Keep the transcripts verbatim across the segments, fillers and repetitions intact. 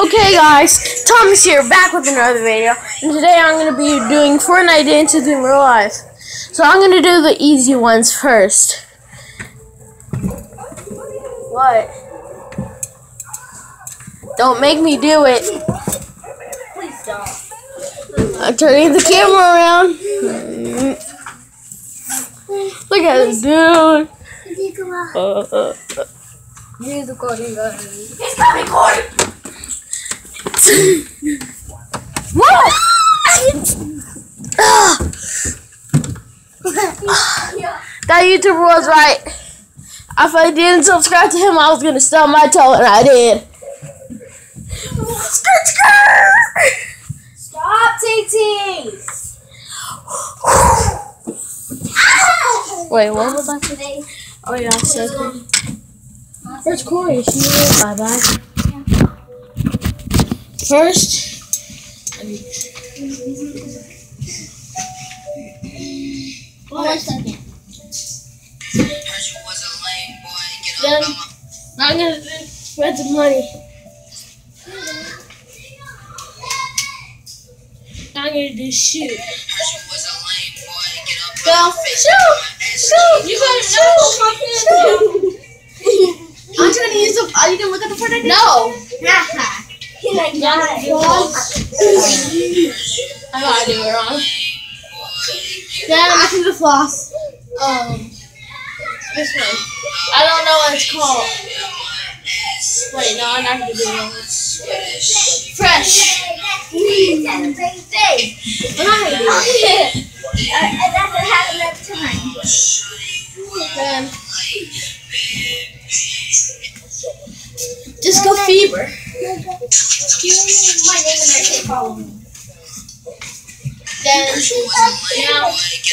Okay guys, Thomas here, back with another video, and today I'm going to be doing Fortnite dances in real life. So I'm going to do the easy ones first. What? Don't make me do it. Please don't. I'm turning the camera around. Look at this dude. Uh, uh, uh. Here's the golden gun. It's not recording. What? That YouTuber was right. If I didn't subscribe to him, I was gonna stub my toe, and I did. Stop, T T. Wait, what was I saying? Oh yeah, I said that. Where's Corey? She is bye bye. First, One second. then I'm gonna spread the money. I'm gonna do shoot. Go, shoot! Shoot! You gotta shoot! Shoot! I'm trying to use the. Are you gonna look at the Fortnite? No! He like Not that. I gotta do it wrong. Then I do the floss. Um, this one. I don't know what it's called. Wait, no, I'm not gonna do it. Fresh. That's the same thing. I'm not gonna do it. Uh, and that's what happens every time. Then Disco Fever. My name and I say follow me. Then now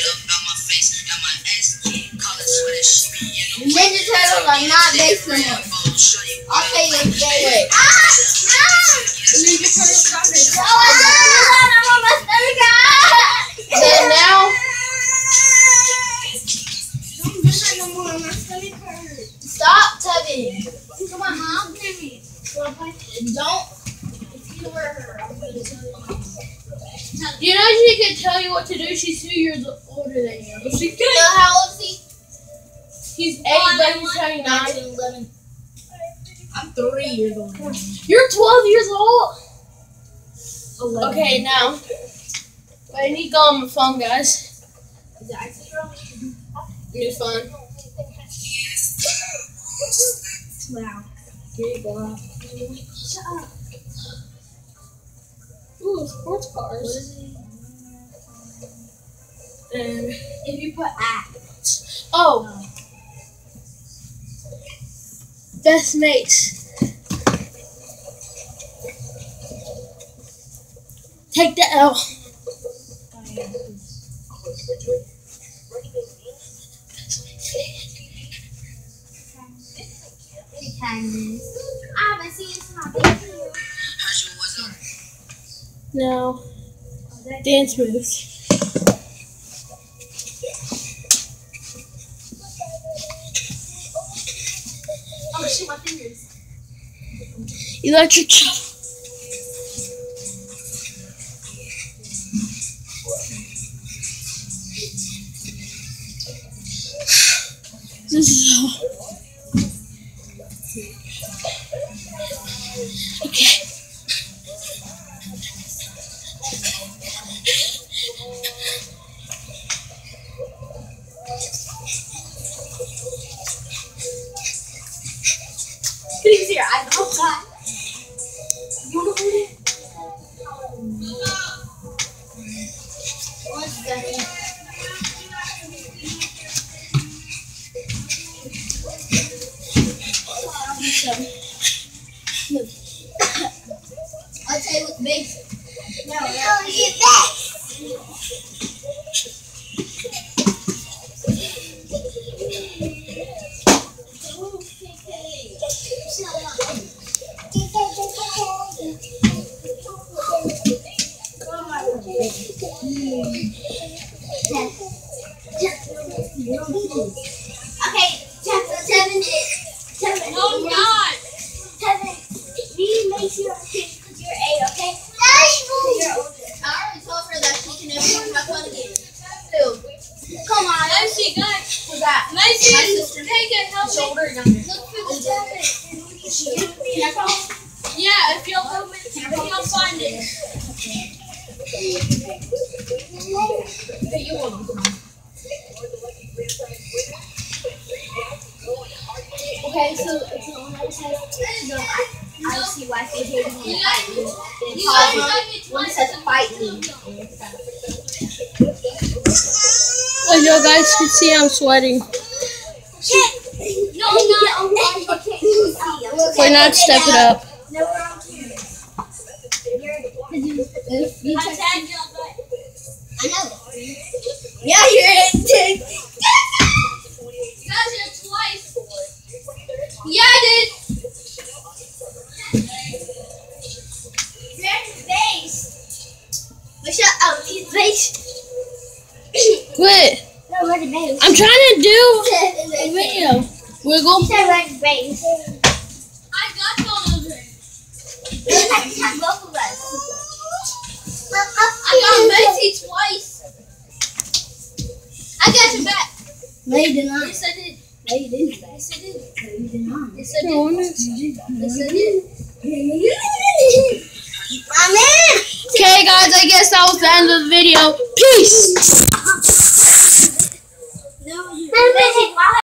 Ninja Turtles are not based on them. I'll tell you if they wait. Ah! Ah! Ninja Turtles are based Oh, I want my stomach. Then now stop tugging. Come on, Mom. Don't. You know she can tell you what to do. She's two years older than you. But she could. So how old is he? He's eight, but he's turning nine. eleven. I'm three years old. You're twelve years old. eleven. Okay, now. Wait, I need to go on my phone, guys. New phone. Wow. Here you go. Shut up. Ooh, sports cars. And If you put at. oh, best mates. Take the L. Kindness. I haven't seen this in my baby. No. Dance moves. Oh, shoot my fingers. Electric shock. This is all. Okay. Please here, I know that. You want to hold it? One second. I'll tell you what's basic. No, no, get back. Okay, chapter seven. Seven. Oh God! Seven. We make sure. Yeah, if you'll move it, if you'll find it. You won't come. Okay, so it's on the side. No, I, I don't see why they didn't fight me. Then pause one says fight me. As you guys can see, I'm sweating. Shit! No, not. Fortnite, step it up. No, we're on camera. You I tagged you on that. I know. Yeah, you're in. You guys did it twice. Yeah, I did. There's his base. But shut up, his base. Quit. No, where's the base? I'm trying to do a video. Wiggle. You said where's the base? I got all of it. Both of us. I got Messi twice. I got your back. No, you did not. Yes, I did. No, you didn't. Yes, I did. No, you did not. Yes, I did. No, Yes, I did. Okay, guys, I guess that was the end of the video. Peace.